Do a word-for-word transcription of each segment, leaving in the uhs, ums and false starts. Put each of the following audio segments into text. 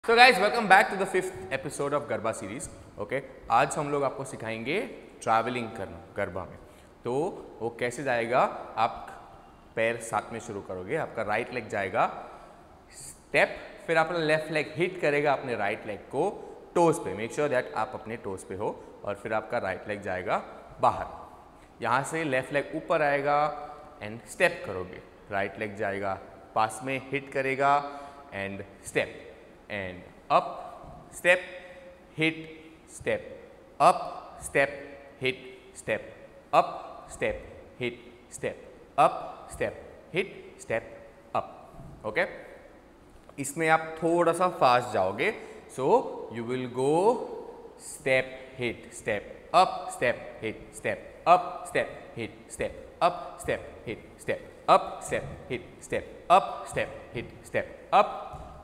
So guys welcome back to the fifth episode of Garba series. Okay, आज हम लोग आपको सिखाएंगे ट्रैवलिंग करना गरबा में। तो वो कैसे जाएगा, आप पैर साथ में शुरू करोगे, आपका राइट लेग जाएगा स्टेप, फिर आपका लेफ्ट लेग हिट करेगा अपने राइट लेग को टोज पे। मेक श्योर दैट आप अपने टोज पे हो, और फिर आपका राइट लेग जाएगा बाहर। यहाँ से लेफ्ट लेग ऊपर आएगा एंड स्टेप करोगे, राइट लेग जाएगा पास में, हिट करेगा and step and up step hit step up step hit step up step hit step up step hit step up. Okay, इसमें आप थोड़ा सा फास्ट जाओगे, so you will go step hit step up step hit step up step hit step up step hit step up step hit step up step hit step up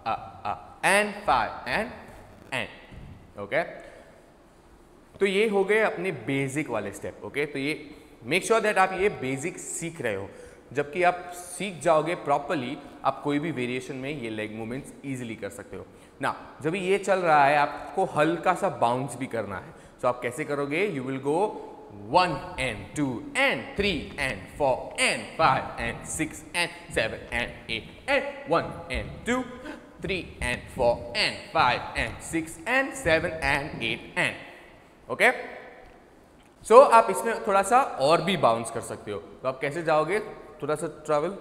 and five and and. Okay, तो ये हो गए अपने basic वाले step. Okay, तो ये make sure that आप ये बेसिक सीख रहे हो। जबकि आप सीख जाओगे प्रॉपरली, आप कोई भी वेरिएशन में ये लेग मूवमेंट्स इजीली कर सकते हो ना। जब ये चल रहा है, आपको हल्का सा बाउंस भी करना है। तो आप कैसे करोगे, you will go one and two and three and four and five and six and seven and eight and one and two three and four and five and six and seven and eight and. Okay, so आप इसमें थोड़ा सा और भी bounce कर सकते हो। तो आप कैसे जाओगे, थोड़ा सा travel,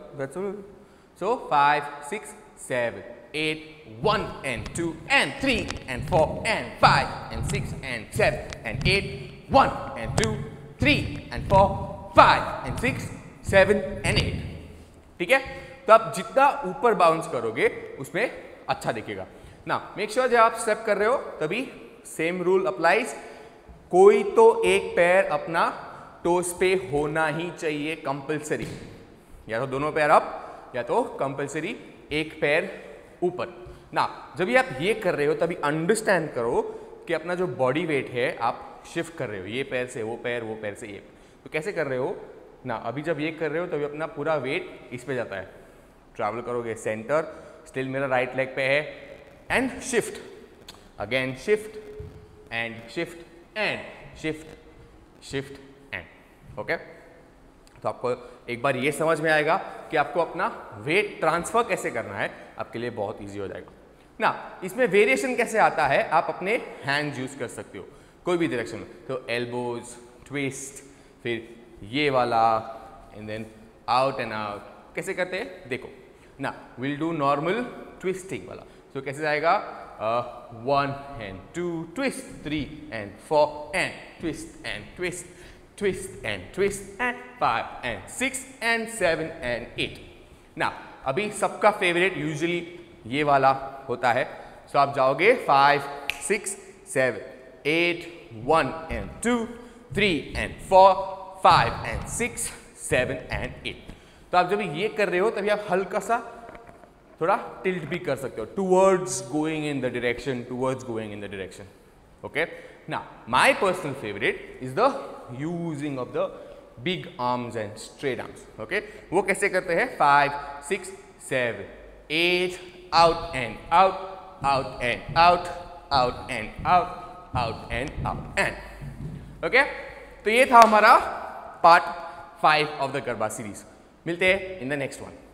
so five six seven eight one and two and three and four and five and six and seven and eight one and two three and four five and six seven and eight. ठीक है, तो आप जितना ऊपर bounce करोगे उसमें अच्छा दिखेगा ना। मेक श्योर जब आप स्टेप कर रहे हो तभी सेम रूल अप्लाइज। कोई तो एक पैर अपना टोस पे होना ही चाहिए कंपलसरी, या तो दोनों पैर अप या तो कंपलसरी एक पैर ऊपर ना। जब भी आप ये कर रहे हो तभी अंडरस्टैंड करो कि अपना जो बॉडी वेट है आप शिफ्ट कर रहे हो, ये पैर से वो पैर, वो पैर से ये। तो कैसे कर रहे हो ना, अभी जब ये कर रहे हो तभी अपना पूरा वेट इस पे जाता है। ट्रैवल करोगे सेंटर, स्टिल मेरा राइट लेग पे है and shift again, shift and shift and shift shift and. Okay, तो आपको एक बार ये समझ में आएगा कि आपको अपना वेट ट्रांसफर कैसे करना है, आपके लिए बहुत इजी हो जाएगा ना। इसमें वेरिएशन कैसे आता है, आप अपने हैंड्स यूज कर सकते हो कोई भी डायरेक्शन में। तो एल्बोज ट्विस्ट, फिर ये वाला and then out and out. कैसे करते हैं देखो ना, विल डू नॉर्मल ट्विस्टिंग वाला। तो कैसे जाएगा, one and two twist, three and four and twist and twist twist and twist and five and six and seven and eight ना। अभी सबका फेवरेट यूजुअली ये वाला होता है। सो आप जाओगे five six seven eight one and two three and four five and six seven and eight. तो आप जब ये कर रहे हो तभी आप हल्का सा थोड़ा टिल्ट भी कर सकते हो, towards going in the direction, towards going in the direction. Okay, ना my personal favourite is the using of the big arms and straight arms. Okay, वो कैसे करते हैं, five six seven eight out and out out and out out and out out and out and. Okay, तो ये था हमारा part five of the Garba series. मिलते हैं इन द नेक्स्ट वन।